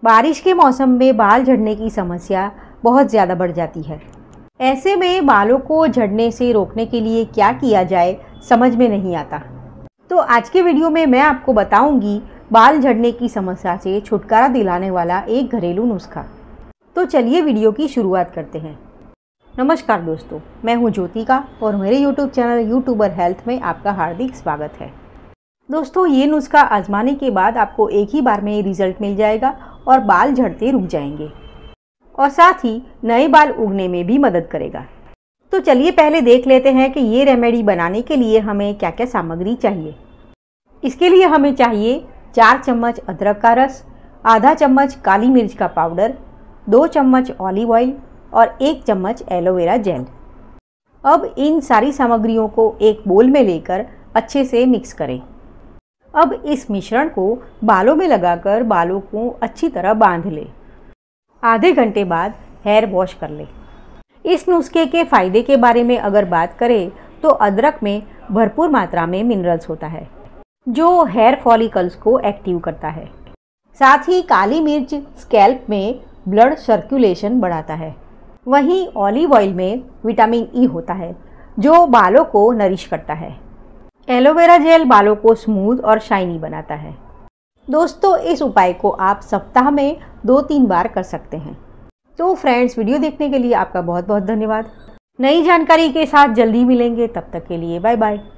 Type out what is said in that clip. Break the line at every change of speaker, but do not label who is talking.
बारिश के मौसम में बाल झड़ने की समस्या बहुत ज़्यादा बढ़ जाती है। ऐसे में बालों को झड़ने से रोकने के लिए क्या किया जाए समझ में नहीं आता। तो आज के वीडियो में मैं आपको बताऊंगी बाल झड़ने की समस्या से छुटकारा दिलाने वाला एक घरेलू नुस्खा। तो चलिए वीडियो की शुरुआत करते हैं। नमस्कार दोस्तों, मैं हूं ज्योतिका और मेरे यूट्यूब चैनल यूट्यूबर हेल्थ में आपका हार्दिक स्वागत है। दोस्तों, ये नुस्खा आजमाने के बाद आपको एक ही बार में रिजल्ट मिल जाएगा और बाल झड़ते रुक जाएंगे और साथ ही नए बाल उगने में भी मदद करेगा। तो चलिए पहले देख लेते हैं कि ये रेमेडी बनाने के लिए हमें क्या क्या सामग्री चाहिए। इसके लिए हमें चाहिए 4 चम्मच अदरक का रस, आधा चम्मच काली मिर्च का पाउडर, 2 चम्मच ऑलिव ऑयल और 1 चम्मच एलोवेरा जेल। अब इन सारी सामग्रियों को एक बोल में लेकर अच्छे से मिक्स करें। अब इस मिश्रण को बालों में लगाकर बालों को अच्छी तरह बांध लें। आधे घंटे बाद हेयर वॉश कर लें। इस नुस्खे के फ़ायदे के बारे में अगर बात करें तो अदरक में भरपूर मात्रा में मिनरल्स होता है जो हेयर फॉलिकल्स को एक्टिव करता है। साथ ही काली मिर्च स्कैल्प में ब्लड सर्कुलेशन बढ़ाता है। वहीं ऑलिव ऑयल में विटामिन ई होता है जो बालों को नरिश करता है। एलोवेरा जेल बालों को स्मूथ और शाइनी बनाता है। दोस्तों, इस उपाय को आप सप्ताह में 2-3 बार कर सकते हैं। तो फ्रेंड्स, वीडियो देखने के लिए आपका बहुत बहुत धन्यवाद। नई जानकारी के साथ जल्दी मिलेंगे, तब तक के लिए बाय बाय।